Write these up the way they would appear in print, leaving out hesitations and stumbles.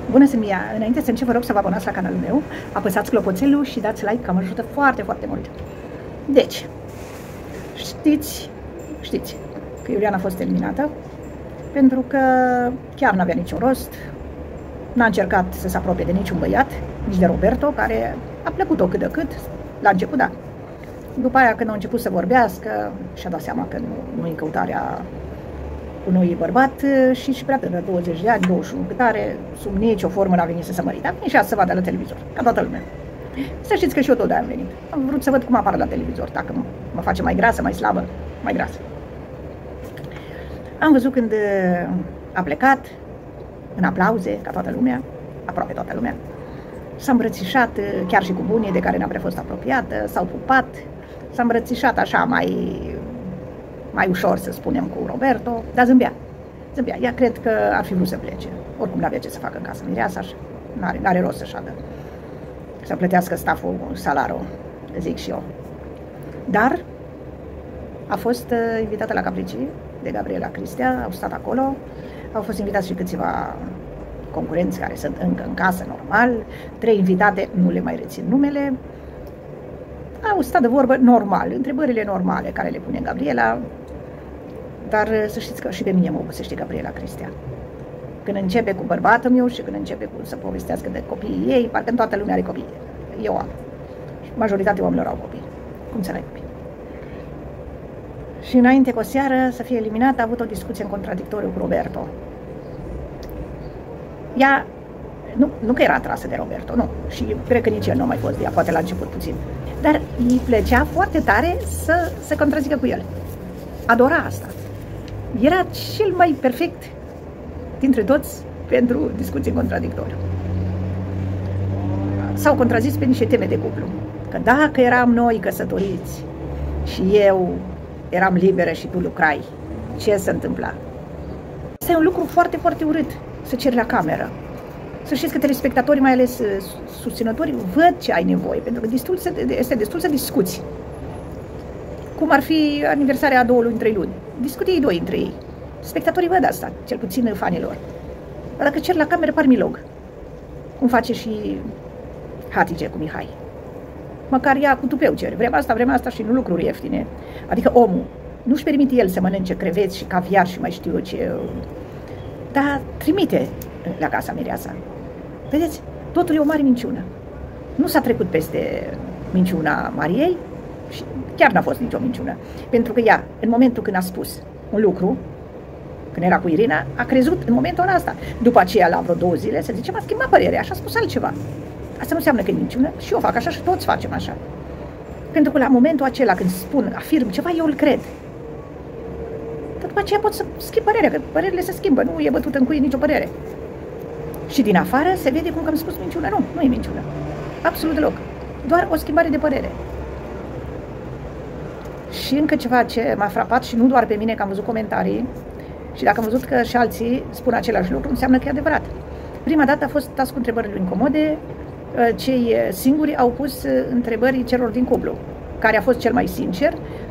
Bună, sunt Mia. Înainte să încep, vă rog să vă abonați la canalul meu, apăsați clopoțelul și dați like, că mă ajută foarte, foarte mult. Deci, știți că Iuliana a fost eliminată pentru că chiar n-avea niciun rost, n-a încercat să se apropie de niciun băiat, nici de Roberto, care a plăcut-o cât de cât, la început, da. După aia, când a început să vorbească, și-a dat seama că nu e în căutarea unui bărbat și prea tânăr, 20 de ani, 21, cât are, sub nicio formă n-a venit să se mărite. A venit și să vadă la televizor, ca toată lumea. Să știți că și eu tot de-aia am venit. Am vrut să văd cum apare la televizor, dacă mă face mai grasă, mai slabă, mai grasă. Am văzut când a plecat, în aplauze, ca toată lumea, aproape toată lumea. S-a îmbrățișat chiar și cu bunii de care n-a prea fost apropiată, s-au pupat, s-a îmbrățișat așa mai ușor, să spunem, cu Roberto, dar zâmbea. Ea cred că ar fi vrut să plece. Oricum n-avea ce să facă în casă mireasa, n-are rost să șadă. Să plătească staful salarul, zic și eu. Dar a fost invitată la Capricii de Gabriela Cristea, au stat acolo, au fost invitați și câțiva concurenți care sunt încă în casă, normal, 3 invitate, nu le mai rețin numele, au stat de vorbă normal, întrebările normale care le pune Gabriela, dar să știți că și pe mine mă obosește Gabriela Cristea. Când începe cu bărbatul meu și când începe să povestească de copiii ei, parcă în toată lumea are copii. Eu am. Majoritatea oamenilor au copii. Cum să n-ai copii? Și înainte cu o seară să fie eliminată, a avut o discuție în contradictoriu cu Roberto. Ea, nu că era atrasă de Roberto, nu. Și cred că nici el nu a mai fost de ea, poate la început puțin. Dar îi plăcea foarte tare să se contrazică cu el. Adora asta. Era cel mai perfect dintre toți pentru discuții în contradictoriu. S-au contrazis pe niște teme de cuplu. Că dacă eram noi căsătoriți și eu eram liberă și tu lucrai, ce se întâmpla? Asta e un lucru foarte, foarte urât, să ceri la cameră. Să știți că telespectatorii, mai ales susținătorii, văd ce ai nevoie, pentru că este destul să discuți. Cum ar fi aniversarea a 2 luni, 3 luni. Discută ei doi între ei. Spectatorii văd asta, cel puțin fanilor. Dar dacă cer la cameră, par milog. Cum face și Hatice cu Mihai. Măcar ea cu tupeu cere. Vrem asta și nu lucruri ieftine. Adică omul nu-și permite el să mănânce creveți și caviar și mai știu eu ce. Dar trimite la casa mireasa. Vedeți? Totul e o mare minciună. Nu s-a trecut peste minciuna Mariei și chiar n-a fost nicio minciună. Pentru că ea, în momentul când a spus un lucru, când era cu Irina, a crezut în momentul ăsta. După aceea, la vreo 2 zile, se zice, m-a schimbat părerea, așa a spus altceva. Asta nu înseamnă că e minciună și eu fac așa și toți facem așa. Pentru că la momentul acela, când afirm ceva, eu îl cred. Dar după aceea pot să schimb părerea, că părerile se schimbă, nu e bătut în cuie nicio părere. Și din afară se vede cum că am spus minciună. Nu e minciună. Absolut deloc. Doar o schimbare de părere. Și încă ceva ce m-a frapat și nu doar pe mine, că am văzut comentarii și dacă am văzut că și alții spun același lucru, înseamnă că e adevărat. Prima dată a fost tas cu întrebările incomode, cei singuri au pus întrebări celor din cuplu. Care a fost cel mai sincer,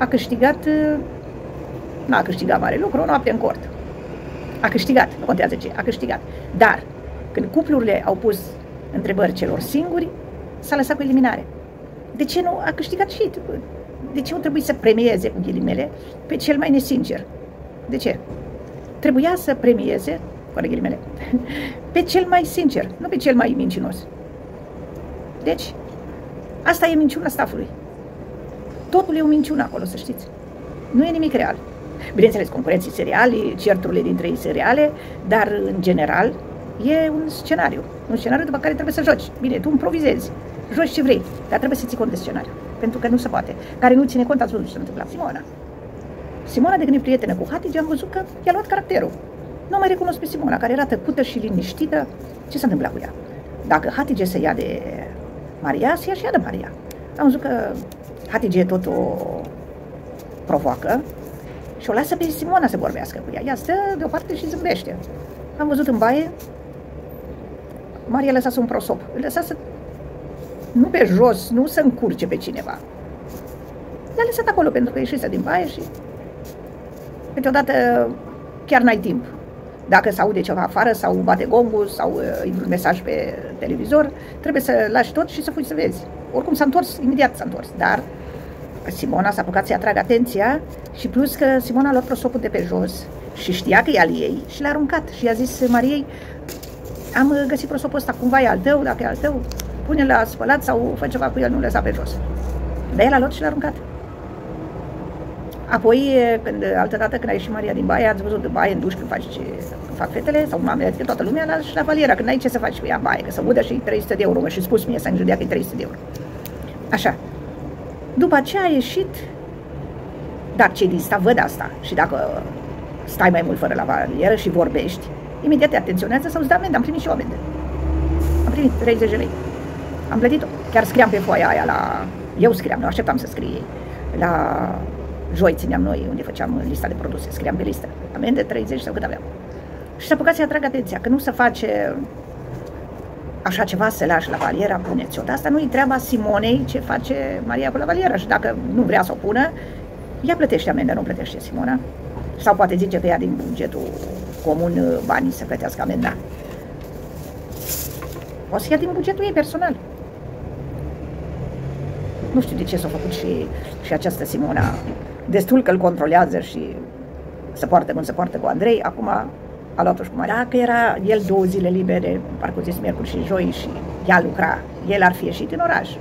n-a câștigat mare lucru, o noapte în cort. A câștigat, nu contează ce, a câștigat. Dar, când cuplurile au pus întrebări celor singuri, s-a lăsat cu eliminare. De ce nu a câștigat și? De ce nu trebuie să premieze, cu ghilimele, pe cel mai nesincer? De ce? Trebuia să premieze, fără ghilimele, pe cel mai sincer, nu pe cel mai mincinos. Deci, asta e minciuna stafului. Totul e o minciună acolo, să știți. Nu e nimic real. Bineînțeles, concurenții seriali, certurile dintre ei seriale, dar, în general, e un scenariu. Un scenariu după care trebuie să joci. Bine, tu improvizezi, joci ce vrei, dar trebuie să ții cont de scenariu. Pentru că nu se poate. Care nu ține cont, ați văzut ce s-a întâmplat. Simona, de când e prietenă cu Hatice, am văzut că i-a luat caracterul. Nu mai recunosc pe Simona, care era tăcută și liniștită. Ce s-a întâmplat cu ea? Dacă Hatice se ia de Maria, să ia și ea de Maria. Am văzut că Hatice tot o provoacă și o lasă pe Simona să vorbească cu ea. Ea stă deoparte și zâmbește. Am văzut în baie, Maria lăsase un prosop. Îl lăsa să, nu pe jos, nu să încurce pe cineva. Le-a lăsat acolo pentru că ieșise din baie și câteodată chiar n-ai timp. Dacă se aude ceva afară sau bate gongul sau îi un mesaj pe televizor, trebuie să lași tot și să fugi să vezi. Oricum s-a întors, imediat s-a întors, dar Simona s-a apucat să-i atragă atenția și plus că Simona a luat prosopul de pe jos și știa că e al ei și l-a aruncat și i-a zis Mariei: am găsit prosopul ăsta, cumva e al tău, dacă e al tău, pune-l la spălat sau fă ceva cu el, nu lăsa pe jos. Dar el a luat și l-a aruncat. Apoi, altă dată, când a ieșit Maria din baie, ați văzut baie în duș când fac fetele, sau mamele, toată lumea, și la valiera, când n-ai ce să faci cu ea în baie, că să udă și 300 de euro, și spus mie să-mi judea că e 300 de euro. Așa. După aceea a ieșit, dar cei din staff văd asta și dacă stai mai mult fără la valieră și vorbești, imediat te atenționează sau îți dă amendă. Am primit și o amendă. Am primit 30 de lei. Am plătit-o. Chiar scriam pe foaia aia eu scriam, nu așteptam să scrie ei. La joi țineam noi, unde făceam lista de produse, scriam pe listă. Amende 30 sau cât aveam. Și s-a apucat să-i atrag atenția, că nu se face așa ceva, să lași la valiera, puneți-o. Dar asta nu-i treaba Simonei ce face Maria cu la valiera și dacă nu vrea să o pună, ea plătește amenda, nu plătește Simona. Sau poate zice pe ea din bugetul comun banii să plătească amenda. O să ia din bugetul ei personal. Nu știu de ce s-a făcut și această Simona. Destul că îl controlează și se poartă cum se poartă cu Andrei. Acum a luat-o și cu Maria. Dacă era el 2 zile libere, parcă zis miercuri și joi, și ea lucra, el ar fi ieșit în oraș.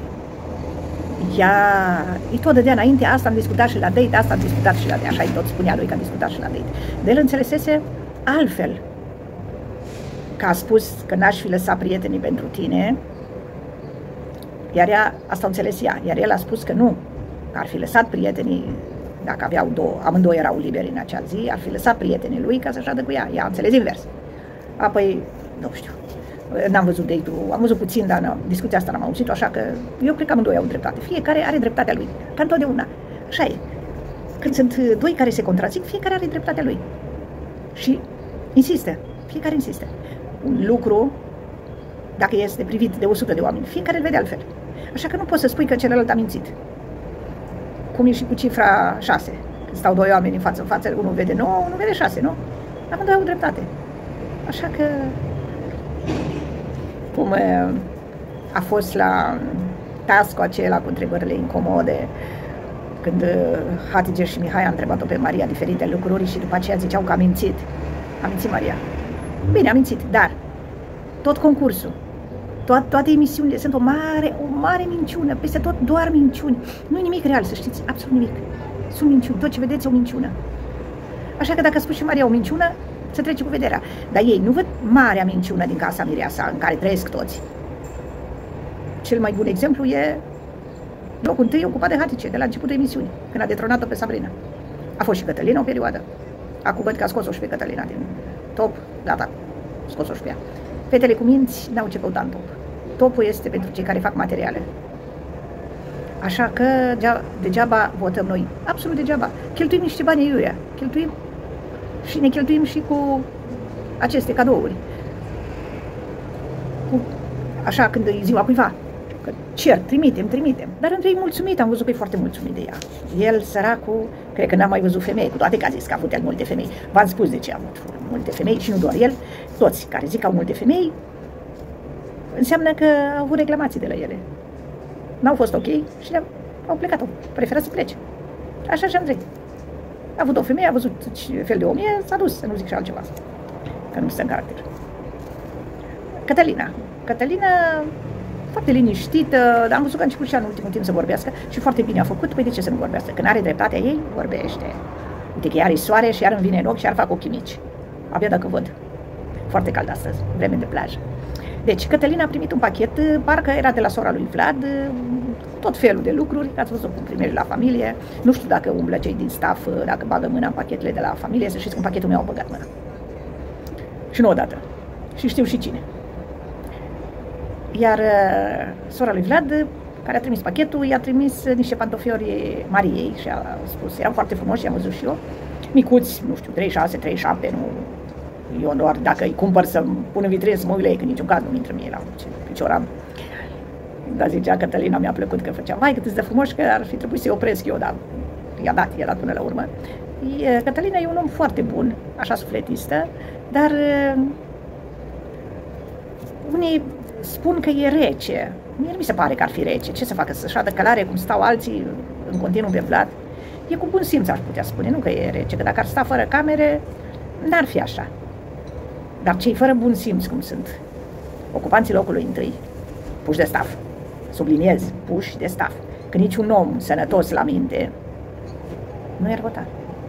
Ea îi tot dădea înainte, asta am discutat și la date, asta am discutat și la date, așa îi tot spunea lui că am discutat și la date. De el înțelesese altfel, că a spus că n-aș fi lăsat prietenii pentru tine, iar ea, asta o înțeles ea, iar el a spus că nu, că ar fi lăsat prietenii, dacă aveau amândoi erau liberi în acea zi, ar fi lăsat prietenii lui ca să șadă cu ea. Ea a înțeles invers. Apoi, nu știu, n-am văzut date-ul, am văzut puțin, dar discuția asta n-am auzit-o, așa că eu cred că amândoi au dreptate. Fiecare are dreptatea lui, ca întotdeauna. Așa e. Când sunt doi care se contrazic, fiecare are dreptatea lui. Și insistă, fiecare insistă. Un lucru, dacă este privit de 100 de oameni, fiecare îl vede altfel. Așa că nu poți să spui că celălalt a mințit. Cum e și cu cifra 6. Când stau 2 oameni în față, unul vede 9, unul vede 6, nu? Amândoi au dreptate. Așa că, cum a fost la task-ul acela cu întrebările incomode, când Hatice și Mihai a întrebat-o pe Maria diferite lucruri și după aceea ziceau că a mințit. A mințit Maria. Bine, a mințit, dar tot concursul, toate emisiunile sunt o mare minciună, peste tot doar minciuni. Nu e nimic real, să știți, absolut nimic. Sunt minciuni, tot ce vedeți e o minciună. Așa că dacă a spus și Maria o minciună, se trece cu vederea. Dar ei nu văd marea minciună din Casa Mireasa, în care trăiesc toți. Cel mai bun exemplu e locul întâi ocupat de Hatice, de la începutul emisiunii, când a detronat-o pe Sabrina. A fost și Cătălina o perioadă. Acum văd că a scos-o și pe Cătălina din top, gata, scos-o și pe ea. Fetele cu minți n-au ce căuta în top. Topul este pentru cei care fac materiale. Așa că degeaba votăm noi. Absolut degeaba. Cheltuim niște bani iurea. Cheltuim și ne cheltuim și cu aceste cadouri. Așa când e ziua cuiva. Că cer, trimitem. Dar între ei mulțumit, am văzut că e foarte mulțumit de ea. El, săracul, cred că n-a mai văzut femei, cu toate că a zis că a avut el multe femei. V-am spus de ce a avut multe femei și nu doar el. Toți care zic că au multe femei, înseamnă că au avut reclamații de la ele. N-au fost ok și au plecat-o. Preferă să plece. Așa și Andrei. A avut o femeie, a văzut fel de om, s-a dus, să nu zic și altceva. Că nu stă în caracter. Cătălina, foarte liniștită, dar am văzut că a început și în ultimul timp să vorbească și foarte bine a făcut. Păi de ce să nu vorbească? Când are dreptatea ei, vorbește. Uite că iar e soare și iar îmi vine în ochi și iar fac ochii mici. Abia dacă văd. Foarte cald astăzi, vreme de plajă. Deci, Cătălina a primit un pachet, parcă era de la sora lui Vlad, tot felul de lucruri, ați văzut cum primești la familie. Nu știu dacă umblă cei din staff, dacă bagă mâna în pachetele de la familie, să știți că în pachetul meu au băgat mâna. Și nu odată. Și știu și cine. Iar sora lui Vlad, care a trimis pachetul, i-a trimis niște pantofiori Mariei și a spus, erau foarte frumoși, i-am văzut și eu, micuți, nu știu, 36, 37, nu... Eu doar dacă îi cumpăr să-mi pun în vitrină să mă uit la ei, că niciun caz nu intră mie la picior am. Dar zicea Cătălina, mi-a plăcut că făcea, vai cât îți de frumoși, că ar fi trebuit să-i opresc eu, dar i-a dat până la urmă. Cătălina e un om foarte bun, așa sufletistă, Dar unii spun că e rece. Mie nu mi se pare că ar fi rece. Ce să facă? Să șadă călare cum stau alții în continuu pe blat? E cu bun simț, aș putea spune, nu că e rece, că dacă ar sta fără camere, n-ar fi așa. Dar cei fără bun simț, cum sunt ocupanții locului întâi, puși de staf, subliniez, puși de staf, că niciun om sănătos la minte nu i-ar vota.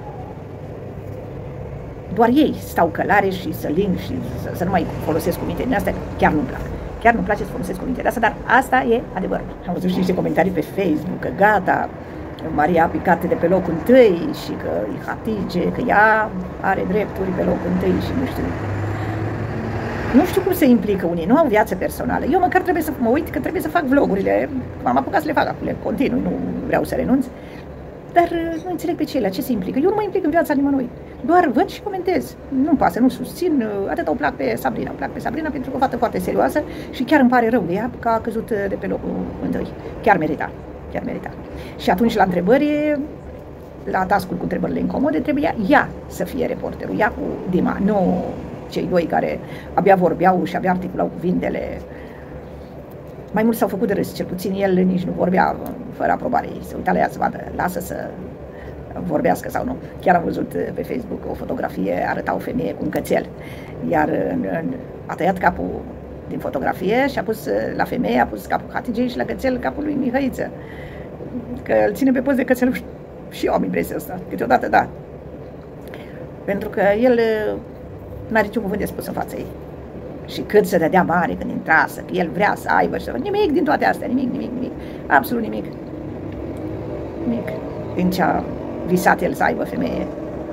Doar ei stau călare și să ling și să nu mai folosesc cuvinte din astea, chiar nu-mi plac. Chiar nu-mi place să folosesc cuvinte de astea, dar asta e adevărul. Am văzut și niște comentarii pe Facebook, că gata, Maria a picat de pe locul întâi și că e Hatice, că ea are drepturi pe locul întâi și nu știu. Nu știu cum se implică unii, nu au viață personală. Eu măcar trebuie să mă uit că trebuie să fac vlogurile, m-am apucat să le fac acum, le continui, nu vreau să renunț. Dar nu înțeleg pe ceilalți ce se implică. Eu nu mă implic în viața nimănui. Doar văd și comentez. Nu-mi pasă, nu susțin. Atât o plac pe Sabrina. O plac pe Sabrina pentru că o fată foarte serioasă și chiar îmi pare rău de ea că a căzut de pe locul întâi. Chiar merita. Chiar merita. Și atunci la întrebări, la task-ul cu întrebările incomode, trebuia ea să fie reporterul. Ea cu Dima, nu cei doi care abia vorbeau și abia articulau cuvintele. Mai mult s-au făcut de râs, cel puțin el nici nu vorbea fără aprobare. Se uita la ea să vadă, lasă să vorbească sau nu. Chiar am văzut pe Facebook o fotografie, arăta o femeie cu un cățel, iar a tăiat capul din fotografie și a pus la femeie, a pus capul Hatigei și la cățel capul lui Mihăiță. Că îl ține pe post de cățel și eu am impresia asta, câteodată da. Pentru că el n-are niciun cuvânt de spus în fața ei. Și cât se dădea mare când intra, că el vrea să aibă și să facă. Nimic din toate astea, nimic, absolut nimic. Nimic din ce a visat el să aibă femeie.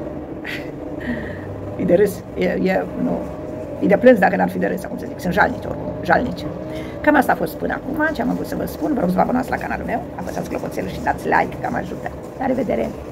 E de râs, e de plâns dacă n-ar fi de râs, cum să zic, sunt jalnici oricum, jalnici. Cam asta a fost până acum, ce am avut să vă spun, vă rog să vă abonați la canalul meu, apăsați clopoțelul și dați like, că mă ajută. La revedere!